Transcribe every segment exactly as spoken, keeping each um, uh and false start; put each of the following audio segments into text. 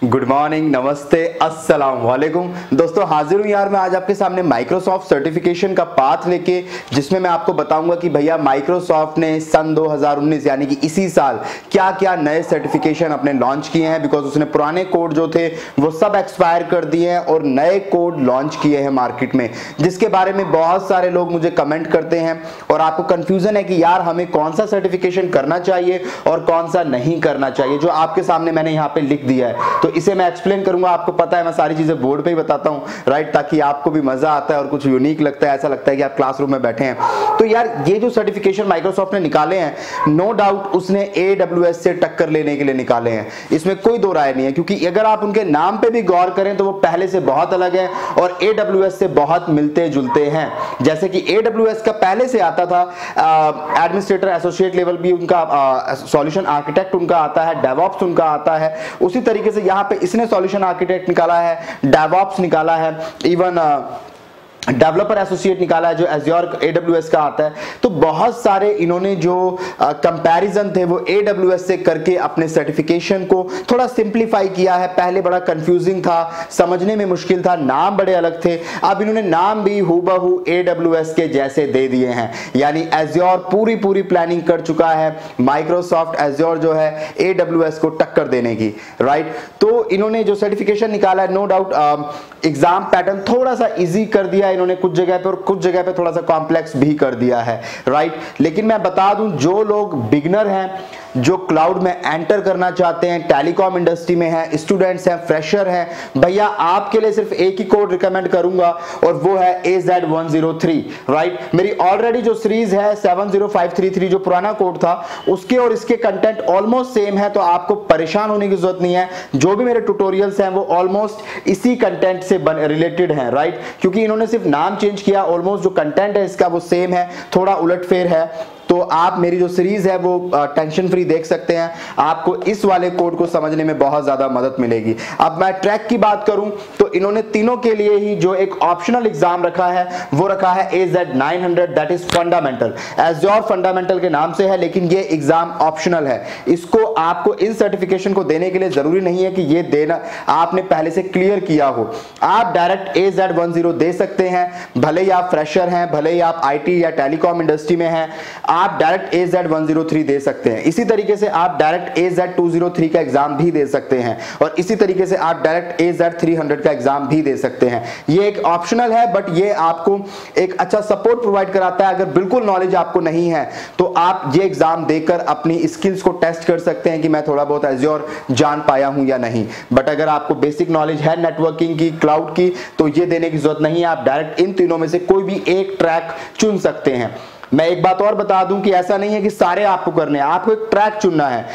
Good morning, नमस्ते, अस्सलाम वालेकुम। दोस्तों हाजिर हूँ यार मैं आज आपके सामने माइक्रोसॉफ्ट सर्टिफिकेशन का पाथ लेके, जिसमें मैं आपको बताऊंगा कि भैया माइक्रोसॉफ्ट ने सन दो हज़ार उन्नीस यानी कि इसी साल क्या क्या नए सर्टिफिकेशन अपने लॉन्च किए हैं। बिकॉज उसने पुराने कोड जो थे वो सब एक्सपायर कर दिए हैं और नए कोड लॉन्च किए हैं मार्केट में, जिसके बारे में बहुत सारे लोग मुझे कमेंट करते हैं और आपको कंफ्यूजन है कि यार हमें कौन सा सर्टिफिकेशन करना चाहिए और कौन सा नहीं करना चाहिए, जो आपके सामने मैंने यहाँ पे लिख दिया है। तो इसे मैं एक्सप्लेन करूंगा। आपको पता है मैं सारी चीजें बोर्ड पे ही बताता हूं, राइट, ताकि आपको भी मजा आता है और कुछ यूनिक लगता है, ऐसा लगता है कि आप क्लासरूम में बैठे हैं। तो यार ये जो सर्टिफिकेशन माइक्रोसॉफ्ट ने निकाले हैं, नो डाउट उसने एडब्ल्यूएस से टक्कर लेने के लिए निकाले हैं, इसमें कोई दो राय नहीं है। क्योंकि अगर आप उनके नाम पे भी गौर करें तो वो पहले से बहुत अलग है और एडब्ल्यूएस से बहुत मिलते जुलते हैं। जैसे कि एडब्ल्यूएस का पहले से आता था एडमिनिस्ट्रेटर एसोसिएट लेवल भी उनका, सॉल्यूशन आर्किटेक्ट उनका आता है, डेवऑप्स उनका आता है। उसी तरीके से यहाँ पे इसने सॉल्यूशन आर्किटेक्ट निकाला है, डेवऑप्स निकाला है, इवन डेवलपर एसोसिएट निकाला है जो एज़्योर एडब्ल्यूएस का आता है। तो बहुत सारे इन्होंने जो कंपैरिजन थे वो एडब्ल्यूएस से करके अपने सर्टिफिकेशन को थोड़ा सिंप्लीफाई किया है। पहले बड़ा कंफ्यूजिंग था, समझने में मुश्किल था, नाम बड़े अलग थे। अब इन्होंने नाम भी हूबहू एडब्ल्यूएस के जैसे दे दिए हैं। यानी एज़्योर पूरी पूरी प्लानिंग कर चुका है माइक्रोसॉफ्ट एज़्योर जो है एडब्ल्यूएस को टक्कर देने की, राइट। तो इन्होंने जो सर्टिफिकेशन निकाला है, नो डाउट एग्जाम पैटर्न थोड़ा सा इजी कर दिया इन्होंने कुछ जगह पे और कुछ जगह पे थोड़ा सा कॉम्प्लेक्स भी कर दिया है, राइट। लेकिन मैं बता दूं जो लोग बिगनर हैं, जो क्लाउड में एंटर करना चाहते हैं, टेलीकॉम इंडस्ट्री में है, स्टूडेंट्स हैं, फ्रेशर हैं, भैया आपके लिए सिर्फ एक ही कोड रिकमेंड करूंगा और वो है A Z one zero three, right. मेरी ऑलरेडी जो सीरीज है seven zero five three three जो पुराना कोड था उसके और इसके कंटेंट ऑलमोस्ट सेम है, तो आपको परेशान होने की जरूरत नहीं है। जो भी मेरे ट्यूटोरियल्स हैं वो ऑलमोस्ट इसी कंटेंट से रिलेटेड हैं, राइट। क्योंकि इन्होंने सिर्फ नाम चेंज किया, ऑलमोस्ट जो कंटेंट है इसका वो सेम है, थोड़ा उलटफेर है। तो आप मेरी जो सीरीज है वो टेंशन फ्री देख सकते हैं, आपको इस वाले कोड को समझने में बहुत ज्यादा मदद मिलेगी। अब मैं ट्रैक की बात करूं तो इन्होंने तीनों के लिए ही जो एक ऑप्शनल एग्जाम रखा है वो रखा है A Z nine hundred, that is fundamental. Azure fundamental के नाम से है, लेकिन ये एग्जाम ऑप्शनल है। इसको आपको इन सर्टिफिकेशन को देने के लिए जरूरी नहीं है कि ये देना आपने पहले से क्लियर किया हो। आप direct A Z one zero दे सकते हैं, भले ही आप फ्रेशर हैं, भले ही आप आईटी या टेलीकॉम इंडस्ट्री में हैं, आप direct A Z one zero three दे सकते हैं। इसी तरीके से आप direct A Z two zero three का एग्जाम भी दे सकते हैं और इसी तरीके से आप direct A Z three hundred का एग्जाम भी दे सकते हैं। ये एक ऑप्शनल है, बट ये आपको एक अच्छा सपोर्ट प्रोवाइड कराता है। अगर बिल्कुल नॉलेज आपको नहीं है तो आप ये एग्जाम देकर अपनी स्किल्स को टेस्ट कर सकते हैं कि मैं थोड़ा बहुत एज़्योर जान पाया हूं या नहीं। बट अगर आपको बेसिक नॉलेज है नेटवर्किंग की, क्लाउड की, तो ये देने की जरूरत नहीं है। आप डायरेक्ट इन तीनों में से कोई भी एक ट्रैक चुन सकते हैं। मैं एक बात और बता दूं कि ऐसा नहीं है कि सारे आपको करने हैं, आपको एक ट्रैक चुनना है।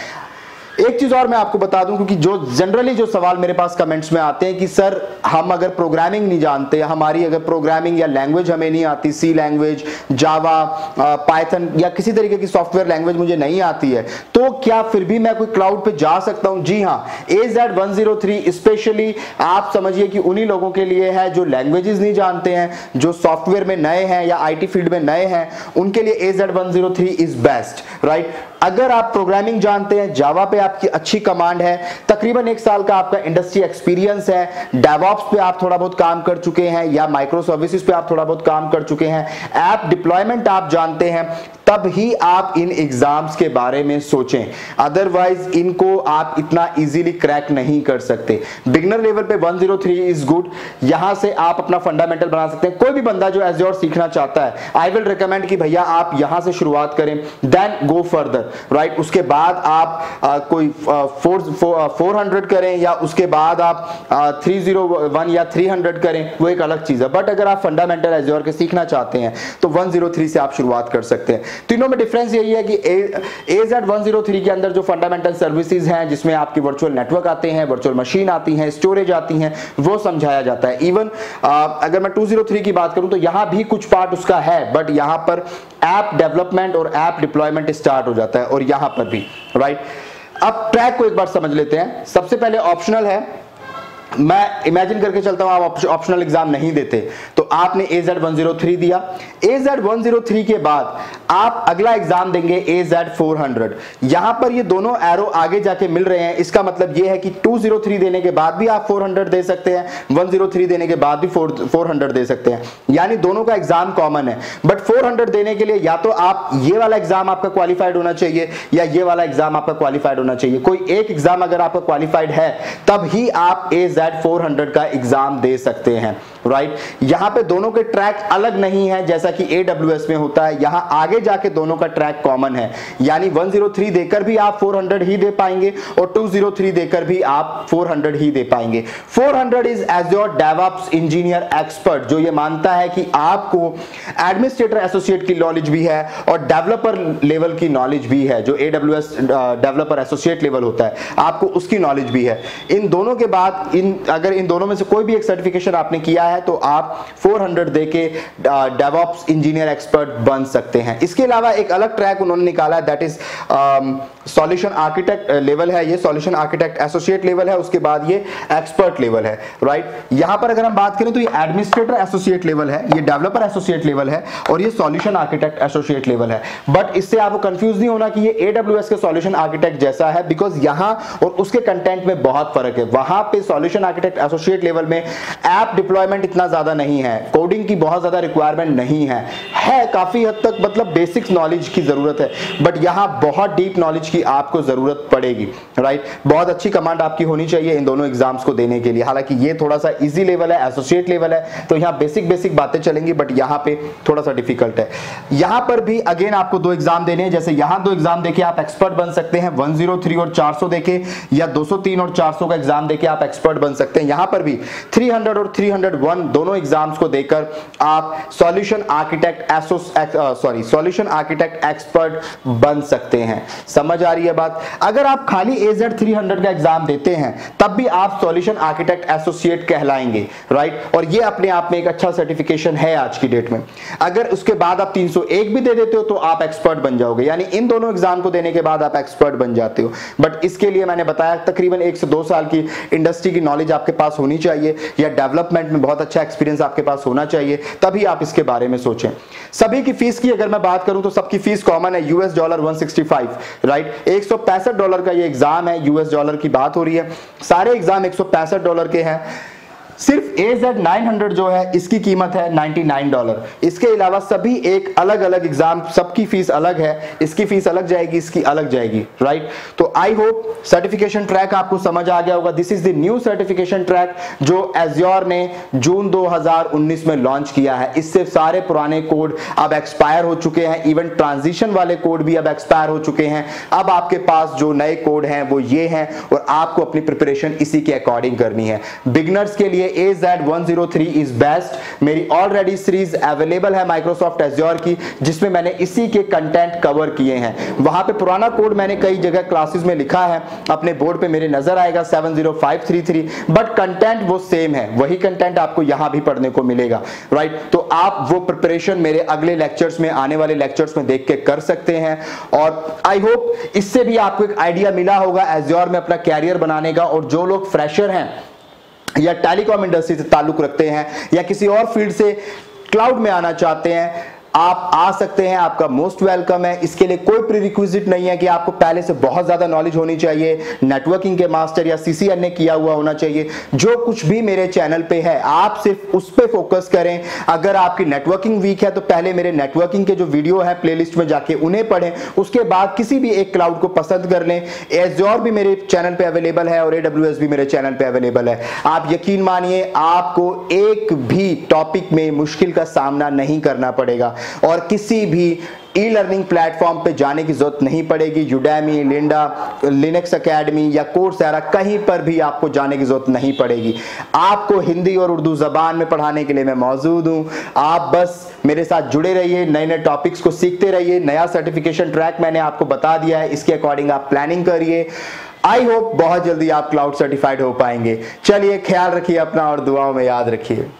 एक चीज और मैं आपको बता दूं, क्योंकि जो जनरली जो सवाल मेरे पास कमेंट्स में आते हैं कि सर हम अगर प्रोग्रामिंग नहीं जानते, हमारी अगर प्रोग्रामिंग या लैंग्वेज हमें नहीं आती, सी लैंग्वेज, जावा, पाइथन या किसी तरीके की सॉफ्टवेयर लैंग्वेज मुझे नहीं आती है, तो क्या फिर भी मैं कोई क्लाउड पे जा सकता हूं? जी हाँ, A Z one zero three specially आप समझिए कि उन्हीं लोगों के लिए है जो लैंग्वेजेस नहीं जानते हैं, जो सॉफ्टवेयर में नए हैं या आईटी फील्ड में नए हैं, उनके लिए A Z one zero three is best, right. अगर आप प्रोग्रामिंग जानते हैं, जावा पे आपकी अच्छी कमांड है, तकरीबन एक साल का आपका इंडस्ट्री एक्सपीरियंस है, डेवऑप्स पे आप थोड़ा बहुत काम कर चुके हैं या माइक्रो सर्विसेज पे आप थोड़ा बहुत काम कर चुके हैं, ऐप डिप्लॉयमेंट आप जानते हैं, तब ही आप इन एग्जाम्स के बारे में सोचें। अदरवाइज इनको आप इतना इजीली क्रैक नहीं कर सकते। बिगनर लेवल पे one zero three is good, यहां से आप अपना फंडामेंटल बना सकते हैं। कोई भी बंदा जो एज़्योर सीखना चाहता है, आई विल रिकमेंड कि भैया आप यहां से शुरुआत करें, देन गो फर्दर, राइट। उसके बाद आप आ, कोई फोर हंड्रेड करें या उसके बाद आप थ्री ज़ीरो वन या थ्री हंड्रेड करें, वो एक अलग चीज है। बट अगर आप फंडामेंटल एज़्योर के सीखना चाहते हैं तो वन ज़ीरो थ्री से आप शुरुआत कर सकते हैं। तीनों में डिफरेंस यही है कि A Z one zero three के अंदर जो फंडामेंटल सर्विसेज हैं, जिसमें आपकी वर्चुअल नेटवर्क आते हैं, वर्चुअल मशीन आती हैं, स्टोरेज आती हैं, वो समझाया जाता है। इवन अगर मैं टू ज़ीरो थ्री की बात करूं तो यहां भी कुछ पार्ट उसका है, बट यहां पर ऐप डेवलपमेंट और ऐप डिप्लॉयमेंट स्टार्ट हो जाता है और यहां पर भी, राइट। अब ट्रैक को एक बार समझ लेते हैं। सबसे पहले ऑप्शनल है, मैं इमेजिन करके चलता हूं आप ऑप्शनल एग्जाम नहीं देते, तो आपने A Z one zero three दिया, A Z one zero three के बाद आप अगला एग्जाम देंगे ए जेड फोर हंड्रेड। यहां पर ये दोनों एरो आगे जाके मिल रहे हैं, इसका मतलब ये है कि टू जीरो थ्री देने के बाद भी आप फोर हंड्रेड दे सकते हैं, वन जीरो थ्री देने के बाद भी फोर हंड्रेड दे सकते हैं, यानी दोनों का एग्जाम कॉमन है। बट फोर हंड्रेड देने के लिए या तो आप ये वाला एग्जाम आपका क्वालिफाइड होना चाहिए या ये वाला एग्जाम आपका क्वालिफाइड होना चाहिए। कोई एक एग्जाम अगर आपका क्वालिफाइड है तब ही आप ए जेड फोर हंड्रेड का एग्जाम दे सकते हैं, राइट। यहां पे दोनों के ट्रैक अलग नहीं है जैसा कि ए डब्ल्यू एस में होता है, यहां आगे जाके दोनों का ट्रैक कॉमन है, यानी वन जीरो थ्री देकर भी आप फोर हंड्रेड ही दे पाएंगे और टू जीरो थ्री देकर भी आप फोर हंड्रेड ही दे पाएंगे। Four hundred is Azure DevOps engineer expert, जो ये मानता है कि आपको एडमिनिस्ट्रेटर एसोसिएट की नॉलेज भी है और डेवलपर लेवल की नॉलेज भी है, जो A W S developer associate level होता है आपको उसकी नॉलेज भी है। इन दोनों के बाद इन अगर इन दोनों में से कोई भी एक सर्टिफिकेशन आपने किया है तो आप फोर हंड्रेड देके डेवऑप्स इंजीनियर एक्सपर्ट बन सकते हैं। इसके अलावा एक अलग ट्रैक उन्होंने निकाला है, that is solution architect level है, ये सॉल्यूशन आर्किटेक्ट एसोसिएट लेवल है, उसके बाद ये एक्सपर्ट लेवल है, राइट। यहां पर अगर हम बात करें तो ये एडमिनिस्ट्रेटर एसोसिएट लेवल है, ये डेवलपर एसोसिएट लेवल है और ये सॉल्यूशन आर्किटेक्ट एसोसिएट लेवल है। बट इससे आपको कंफ्यूज नहीं होना कि ये ए डब्ल्यू एस के सॉल्यूशन आर्किटेक्ट जैसा है, बिकॉज यहां और उसके कंटेंट में बहुत फर्क है। वहां पे सॉल्यूशन आर्किटेक्ट एसोसिएट लेवल में ऐप डिप्लॉयमेंट इतना ज्यादा नहीं है, कोडिंग की बहुत ज्यादा रिक्वायरमेंट नहीं है, है काफी हद तक मतलब बेसिक्स नॉलेज की जरूरत है, बट यहां बहुत डीप नॉलेज की आपको जरूरत पड़ेगी, राइट। बहुत अच्छी कमांड आपकी होनी चाहिए इन दोनों एग्जाम्स को देने के लिए। हालांकि ये थोड़ा सा इजी लेवल है, एसोसिएट लेवल है, तो यहां बेसिक बेसिक बातें चलेंगी, बट यहां पे थोड़ा सा डिफिकल्ट है। यहां पर भी अगेन आपको दो एग्जाम देने हैं, जैसे यहां दो एग्जाम देके आप एक्सपर्ट बन सकते हैं, वन जीरो थ्री और चार सौ देके, या दो सौ तीन और चार सौ का एग्जाम देके आप एक्सपर्ट बन सकते हैं। यहां पर भी थ्री हंड्रेड और थ्री हंड्रेड वन दोनों एग्जाम्स को देकर आप सॉल्यूशन आर्किटेक्ट एसोस सॉरी सॉल्यूशन आर्किटेक्ट एक्सपर्ट बन सकते हैं। समझ आ रही है बात? अगर आप खाली ए जेड थ्री हंड्रेड का एग्जाम देते हैं तब भी आप सॉल्यूशन आर्किटेक्ट एसोसिएट कहलाएंगे, राइट। और ये अपने आप में एक अच्छा सर्टिफिकेशन है आज की डेट में। अगर उसके बाद आप तीन सौ एक भी दे देते हो तो आप एक्सपर्ट बन जाओगे, यानी इन दोनों एग्जाम को देने के बाद आप एक्सपर्ट बन जाते हो। बट इसके लिए मैंने बताया तकरीबन एक से दो साल की इंडस्ट्री की नॉलेज आपके पास होनी चाहिए या डेवलपमेंट में बहुत अच्छा एक्सपीरियंस आपके पास होना चाहिए, तभी आप इसके बारे में सोचें। सभी की फीस की अगर मैं बात करूं तो सबकी फीस कॉमन है, US dollar one sixty five, right. एक सौ पैंसठ डॉलर का ये एग्जाम है, यूएस डॉलर की बात हो रही है, सारे एग्जाम एक सौ पैंसठ डॉलर के हैं। सिर्फ ए जेड नाइन हंड्रेड जो है इसकी कीमत है नाइंटी नाइन डॉलर। इसके अलावा सभी एक अलग अलग एग्जाम, सबकी फीस अलग है, इसकी फीस अलग जाएगी, इसकी अलग जाएगी, राइट। तो आई होप सर्टिफिकेशन ट्रैक आपको समझ आ गया होगा। This is the new certification track जो एज़्योर ने जून दो हज़ार उन्नीस में लॉन्च किया है। इससे सारे पुराने कोड अब एक्सपायर हो चुके हैं, इवन ट्रांजिशन वाले कोड भी अब एक्सपायर हो चुके हैं। अब आपके पास जो नए कोड हैं वो ये हैं और आपको अपनी प्रिपरेशन इसी के अकॉर्डिंग करनी है। बिगनर्स के लिए A Z one zero three is best. मेरी ऑलरेडी सीरीज अवेलेबल है माइक्रोसॉफ्ट एज़्योर की, जिसमें मैंने इसी के कंटेंट कवर किए हैं। वहां पे पुराना कोड मैंने कई जगह क्लासेस में लिखा है, अपने बोर्ड पे मेरे नजर आएगा seven zero five three three, but content वो सेम है, वही कंटेंट आपको यहां भी पढ़ने को मिलेगा, राइट। तो आप वो प्रिपरेशन मेरे अगले लेक्चर्स में, आने वाले लेक्चर्स में देख के कर सकते हैं। और आई होप इससे भी आपको एक आइडिया मिला होगा एज़्योर में अपना कैरियर बनाने का। और जो लोग फ्रेशर हैं या टेलीकॉम इंडस्ट्री से ताल्लुक रखते हैं या किसी और फील्ड से क्लाउड में आना चाहते हैं, आप आ सकते हैं, आपका मोस्ट वेलकम है। इसके लिए कोई प्रीरिक्विजिट नहीं है कि आपको पहले से बहुत ज्यादा नॉलेज होनी चाहिए, नेटवर्किंग के मास्टर या सीसीएन ने किया हुआ होना चाहिए। जो कुछ भी मेरे चैनल पे है आप सिर्फ उस पे फोकस करें। अगर आपकी नेटवर्किंग वीक है तो पहले मेरे नेटवर्किंग के जो वीडियो है प्लेलिस्ट में जाके उन्हें पढ़ें, उसके बाद किसी भी एक क्लाउड को पसंद कर लें। एज़्योर भी मेरे चैनल पे अवेलेबल है और एडब्ल्यूएस भी मेरे चैनल पे अवेलेबल है। आप यकीन मानिए आपको एक भी टॉपिक में मुश्किल का सामना नहीं करना पड़ेगा और किसी भी ई लर्निंग प्लेटफॉर्म पे जाने की जरूरत नहीं पड़ेगी। यूडेमी, लिंडा, लिनक्स एकेडमी या कोर्सेरा, कहीं पर भी आपको जाने की जरूरत नहीं पड़ेगी। आपको हिंदी और उर्दू जबान में पढ़ाने के लिए मैं मौजूद हूं। आप बस मेरे साथ जुड़े रहिए, नए नए टॉपिक्स को सीखते रहिए। नया सर्टिफिकेशन ट्रैक मैंने आपको बता दिया है, इसके अकॉर्डिंग आप प्लानिंग करिए। आई होप बहुत जल्दी आप क्लाउड सर्टिफाइड हो पाएंगे। चलिए, ख्याल रखिए अपना और दुआओं में याद रखिए।